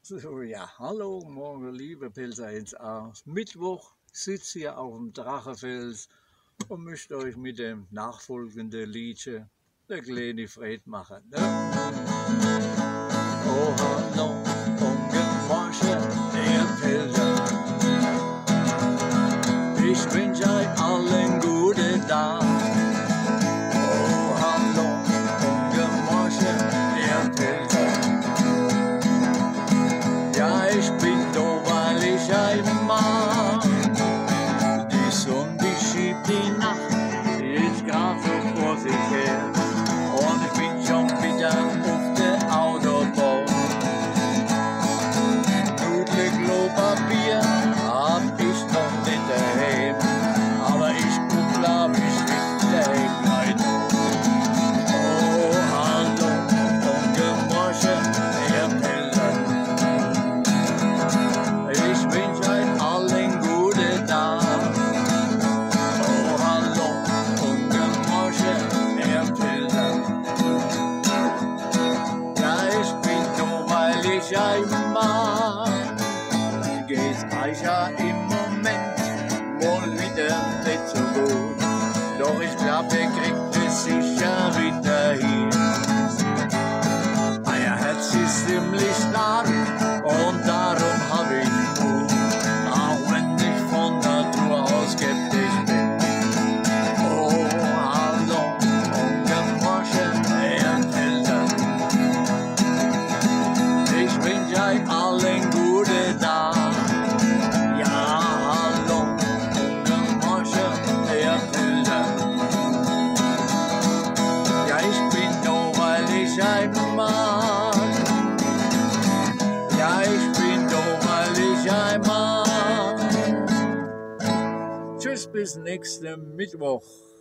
So, ja, hallo, morgen, liebe Pilzer ins A. Mittwoch sitze hier auf dem Drachenfels und möchte euch mit dem nachfolgenden Liedchen der kleine Fred machen. Ne? Oh, hallo, und Morgen, ihr Pilzer. Ich wünsche euch allen guten Tag. Oh, hallo, und Morgen, ihr Pilzer. Ja, ich bin da, weil ich einen mag. Die Sonne, die schiebt die Nacht jetzt grad so vor sich her. Und ich bin schon wieder auf der Autobahn. Nudle Klopapier hab ich noch nicht daheim. Aber ich guck, glaub ich, gleich noch. Oh, hallo, und Morgen, ihr Pilger. Ich wünsche euch allen guten Tag. Oh, hallo, und Morgen, ihr Pilger. Ja, ich bin da, weil ich euch mag. Geht's euch ja im Moment wohl wieder nicht so gut. Doch ich glaub, ihr kriegt es sicher wieder hin. Euer Herz ist ziemlich stark und darum hab ich Mut, auch wenn ich von Natur aus skeptisch bin. Oh, hallo, und Morgen, ihr Pilger. Ich wünsche euch allen guten Tag. Ja, hallo, und Morgen, ihr Pilger. Ja, ich bin da, weil ich euch mag. Ja, ich bin da, weil ich euch mag. Tschüss, bis nächsten Mittwoch.